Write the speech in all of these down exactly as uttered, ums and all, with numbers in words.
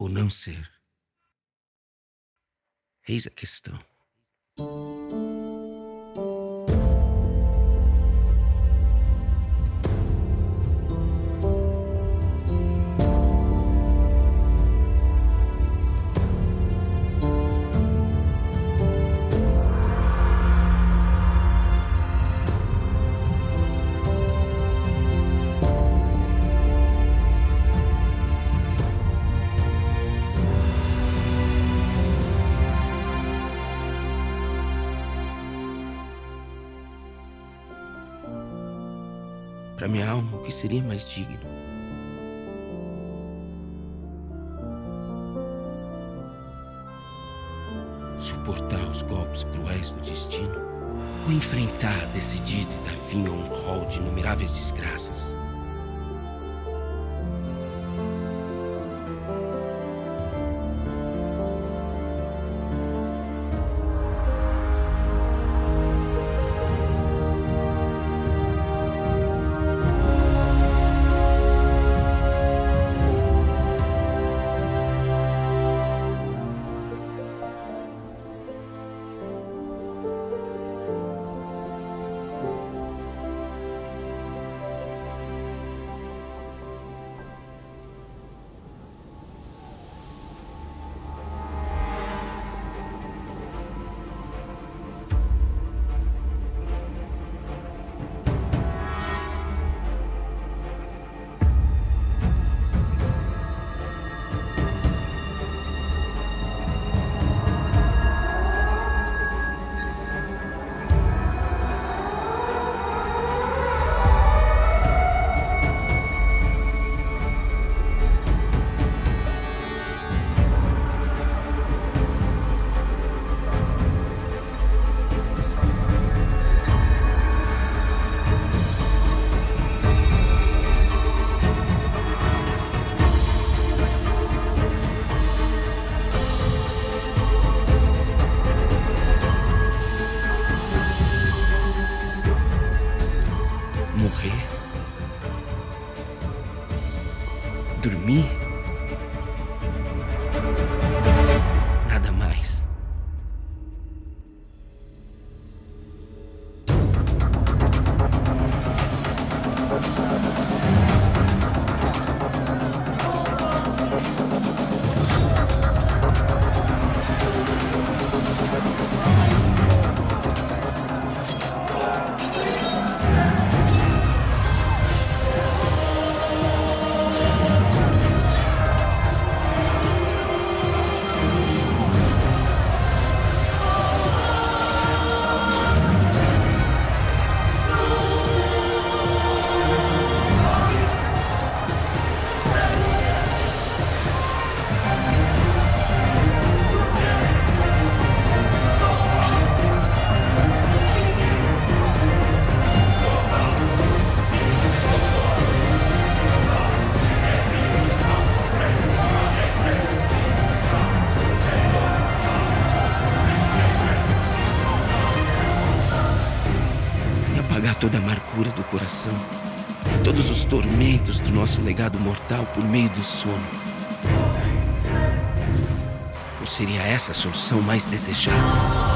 ou não ser? Eis a questão. Para minha alma, o que seria mais digno? Suportar os golpes cruéis do destino? Ou enfrentar decidido e dar fim a um rol de inumeráveis desgraças? Morrer? Dormir? Nada mais. Apagar toda a amargura do coração, todos os tormentos do nosso legado mortal por meio do sono. Ou seria essa a solução mais desejada?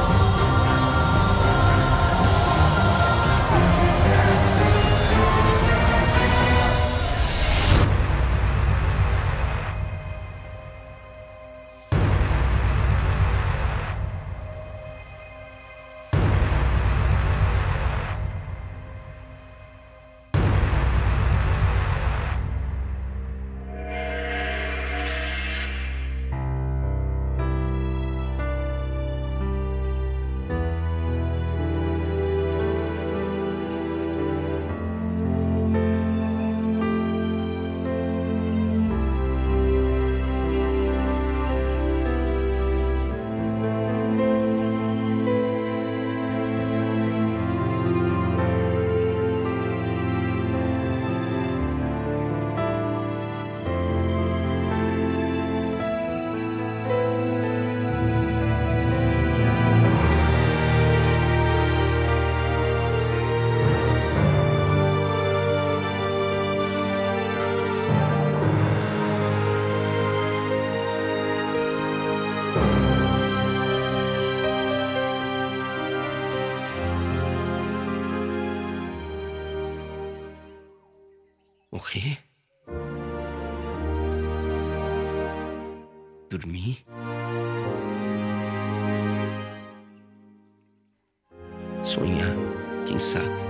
Morrer? Dormir? Sonhar, quem sabe?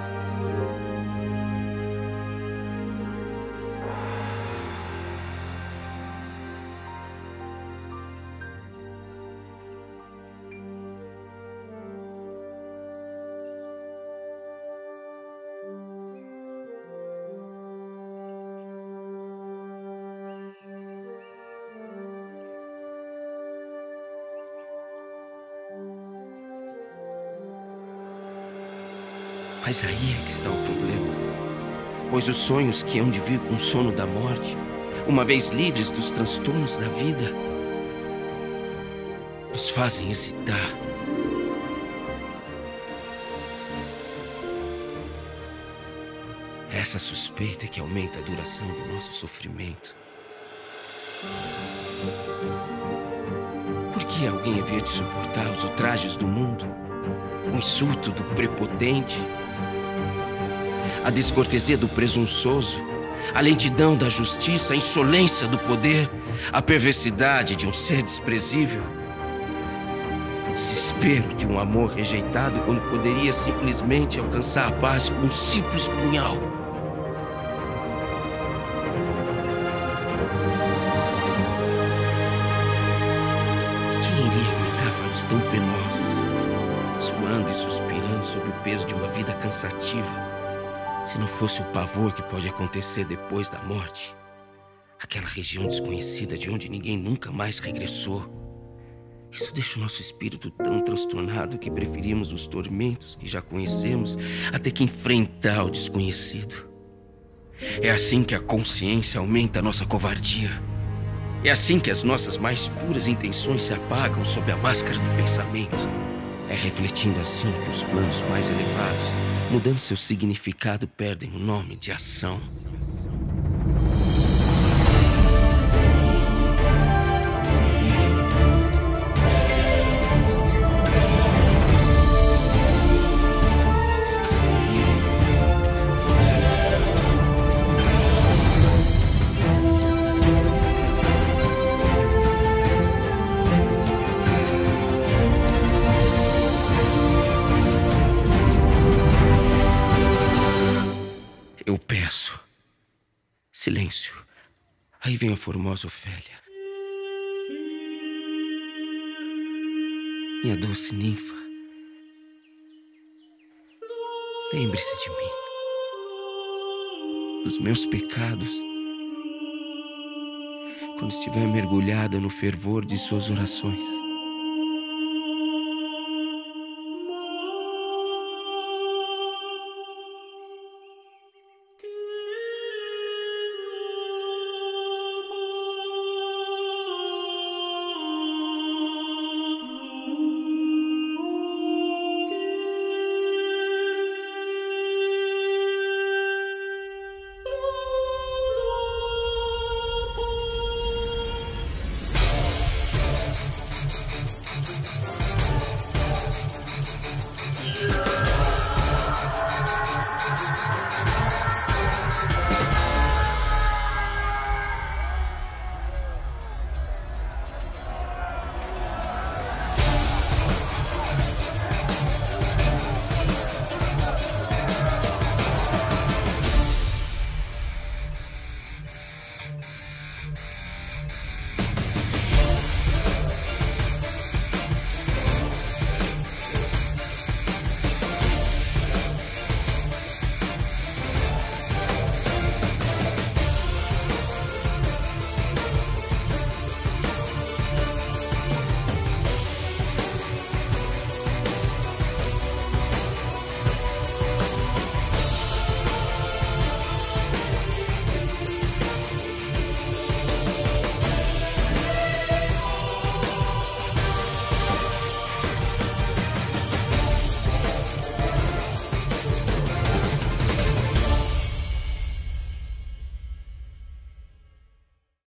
Mas aí é que está o problema. Pois os sonhos que hão de vir com o sono da morte, uma vez livres dos transtornos da vida, nos fazem hesitar. É essa suspeita que aumenta a duração do nosso sofrimento. Por que alguém havia de suportar os ultrajes do mundo? O insulto do prepotente? A descortesia do presunçoso, a lentidão da justiça, a insolência do poder, a perversidade de um ser desprezível, o desespero de um amor rejeitado quando poderia simplesmente alcançar a paz com um simples punhal. E quem iria aguentar fardos tão penosos, suando e suspirando sob o peso de uma vida cansativa, se não fosse o pavor que pode acontecer depois da morte? Aquela região desconhecida de onde ninguém nunca mais regressou. Isso deixa o nosso espírito tão transtornado que preferimos os tormentos que já conhecemos até que enfrentar o desconhecido. É assim que a consciência aumenta a nossa covardia. É assim que as nossas mais puras intenções se apagam sob a máscara do pensamento. É refletindo assim que os planos mais elevados, mudando seu significado, perdem o nome de ação. Eu peço. Silêncio. Aí vem a formosa Ofélia. Minha doce ninfa. Lembre-se de mim. Dos meus pecados. Quando estiver mergulhada no fervor de suas orações.